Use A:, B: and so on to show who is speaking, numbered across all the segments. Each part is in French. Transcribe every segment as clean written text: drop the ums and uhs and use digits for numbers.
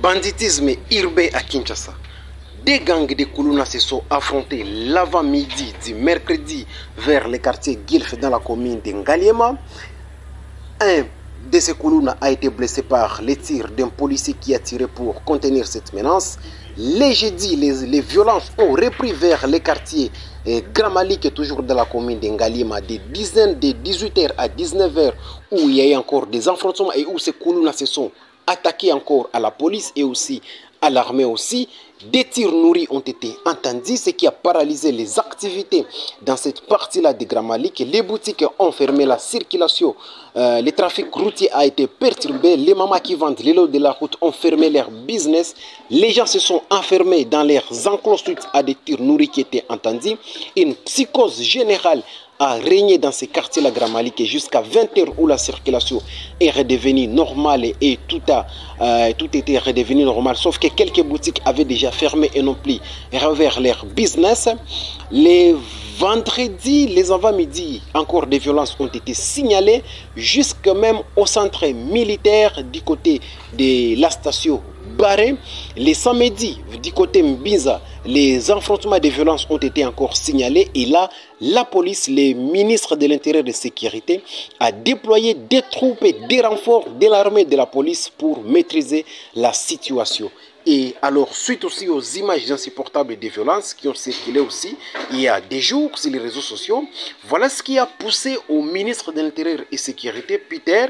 A: Banditisme urbain à Kinshasa. Des gangs de Koulouna se sont affrontés l'avant-midi du mercredi vers les quartiers Guilf dans la commune de Ngaliema. Un de ces Koulouna a été blessé par les tirs d'un policier qui a tiré pour contenir cette menace. Les jeudis, les violences ont repris vers les quartiers Grand Malik, toujours dans la commune de Ngaliema, des dizaines de 18h à 19h, où il y a eu encore des affrontements et où ces Koulouna se sont attaqués encore à la police et aussi à l'armée aussi. Des tirs nourris ont été entendus, ce qui a paralysé les activités dans cette partie-là de Grand Malik. Les boutiques ont fermé la circulation, le trafic routier a été perturbé, les mamans qui vendent les lots de la route ont fermé leur business, les gens se sont enfermés dans leurs enclos suite à des tirs nourris qui étaient entendus. Une psychose générale a régné dans ces quartiers-là Grand Malik jusqu'à 20h où la circulation est redevenue normale et tout était redevenu normal, sauf que quelques boutiques avaient déjà fermé et non plus revers leur business. Les vendredis, les avant-midi, encore des violences ont été signalées jusque même au centre militaire du côté de la station Barré. Les samedis, du côté Mbinza, les affrontements de violences ont été encore signalés et là, la police, le ministre de l'Intérieur et de la Sécurité a déployé des troupes et des renforts de l'armée de la police pour maîtriser la situation. Et alors, suite aussi aux images insupportables de violences qui ont circulé aussi il y a des jours sur les réseaux sociaux, voilà ce qui a poussé au ministre de l'Intérieur et de la Sécurité, Peter,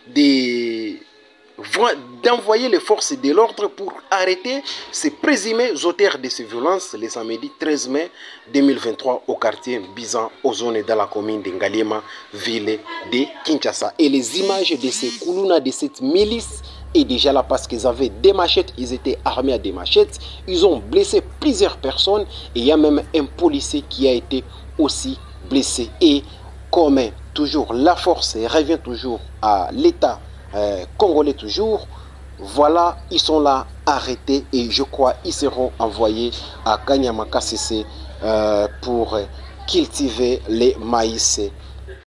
A: d'envoyer les forces de l'ordre pour arrêter ces présumés auteurs de ces violences le samedi 13 mai 2023 au quartier Bizan, aux zones de la commune de Ngaliema, ville de Kinshasa. Et les images de ces Koulouna, de cette milice, est déjà là parce qu'ils avaient des machettes, ils étaient armés à des machettes, ils ont blessé plusieurs personnes et il y a même un policier qui a été aussi blessé. Et comme toujours la force revient toujours à l'État congolais toujours, voilà, ils sont là arrêtés et je crois ils seront envoyés à Kanyama Kasese pour cultiver les maïs